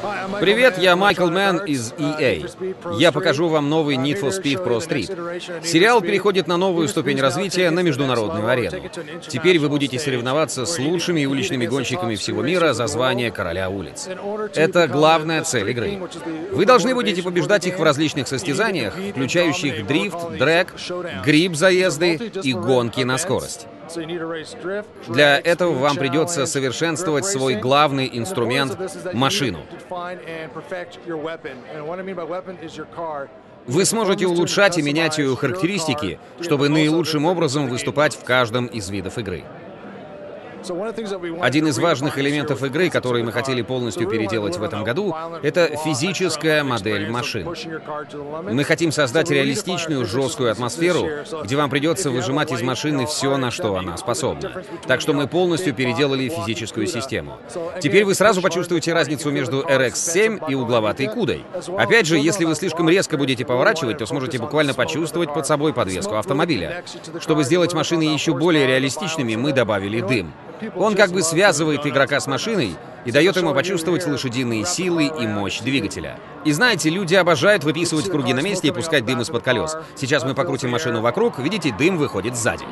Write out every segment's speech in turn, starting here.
Привет, я Майкл Мэн из EA. Я покажу вам новый Need for Speed Pro Street. Сериал переходит на новую ступень развития на международную арену. Теперь вы будете соревноваться с лучшими уличными гонщиками всего мира за звание короля улиц. Это главная цель игры. Вы должны будете побеждать их в различных состязаниях, включающих дрифт, дрэг, гриб-заезды и гонки на скорость. Для этого вам придется совершенствовать свой главный инструмент — машину. Вы сможете улучшать и менять ее характеристики, чтобы наилучшим образом выступать в каждом из видов игры. Один из важных элементов игры, который мы хотели полностью переделать в этом году, это физическая модель машин. Мы хотим создать реалистичную, жесткую атмосферу, где вам придется выжимать из машины все, на что она способна. Так что мы полностью переделали физическую систему. Теперь вы сразу почувствуете разницу между RX-7 и угловатой Кудой. Опять же, если вы слишком резко будете поворачивать, то сможете буквально почувствовать под собой подвеску автомобиля. Чтобы сделать машины еще более реалистичными, мы добавили дым. Он как бы связывает игрока с машиной и дает ему почувствовать лошадиные силы и мощь двигателя. И знаете, люди обожают выписывать круги на месте и пускать дым из-под колес. Сейчас мы покрутим машину вокруг, видите, дым выходит сзади.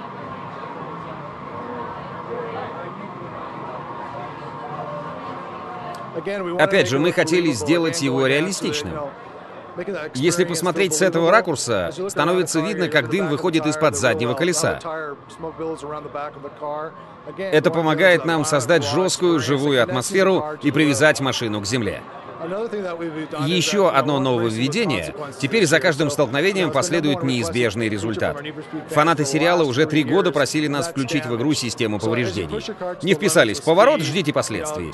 Опять же, мы хотели сделать его реалистичным. Если посмотреть с этого ракурса, становится видно, как дым выходит из-под заднего колеса. Это помогает нам создать жесткую, живую атмосферу и привязать машину к земле. Еще одно нововведение. Теперь за каждым столкновением последует неизбежный результат. Фанаты сериала уже 3 года просили нас включить в игру систему повреждений. Не вписались в поворот, ждите последствий.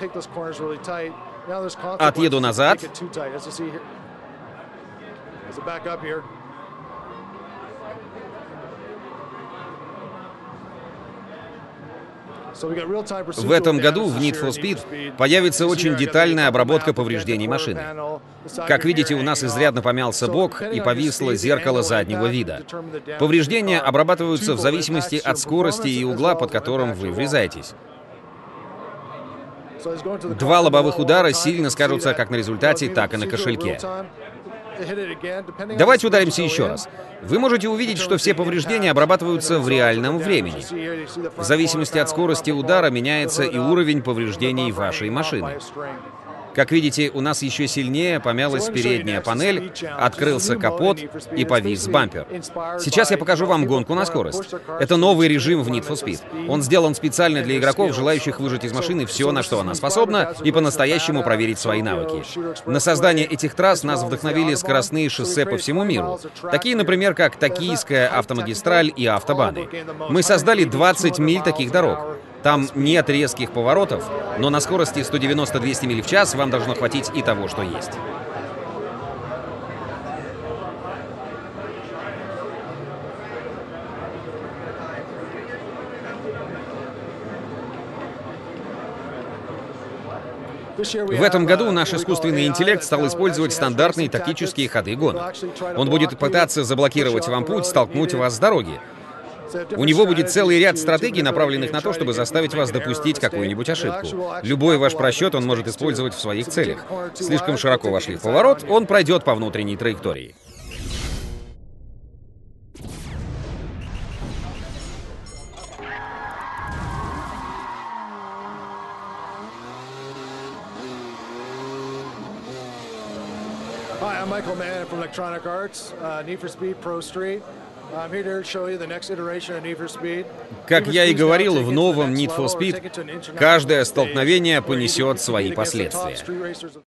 Отъеду назад. В этом году в Need for Speed появится очень детальная обработка повреждений машины. Как видите, у нас изрядно помялся бок и повисло зеркало заднего вида. Повреждения обрабатываются в зависимости от скорости и угла, под которым вы врезаетесь. 2 лобовых удара сильно скажутся как на результате, так и на кошельке. Давайте ударимся еще раз. Вы можете увидеть, что все повреждения обрабатываются в реальном времени. В зависимости от скорости удара меняется и уровень повреждений вашей машины. Как видите, у нас еще сильнее помялась передняя панель, открылся капот и повис бампер. Сейчас я покажу вам гонку на скорость. Это новый режим в Need for Speed. Он сделан специально для игроков, желающих выжать из машины все, на что она способна, и по-настоящему проверить свои навыки. На создание этих трасс нас вдохновили скоростные шоссе по всему миру. Такие, например, как Токийская автомагистраль и автобаны. Мы создали 20 миль таких дорог. Там нет резких поворотов, но на скорости 190-200 миль в час вам должно хватить и того, что есть. В этом году наш искусственный интеллект стал использовать стандартные тактические ходы гонок. Он будет пытаться заблокировать вам путь, столкнуть вас с дороги. У него будет целый ряд стратегий, направленных на то, чтобы заставить вас допустить какую-нибудь ошибку. Любой ваш просчет он может использовать в своих целях. Слишком широко вошли в поворот, он пройдет по внутренней траектории. Hi, I'm Michael Mann from Electronic Arts, Need for Speed Pro Street. I'm here to show you the next iteration of Need for Speed. Как я и говорил, в новом Need for Speed каждое столкновение понесет свои последствия.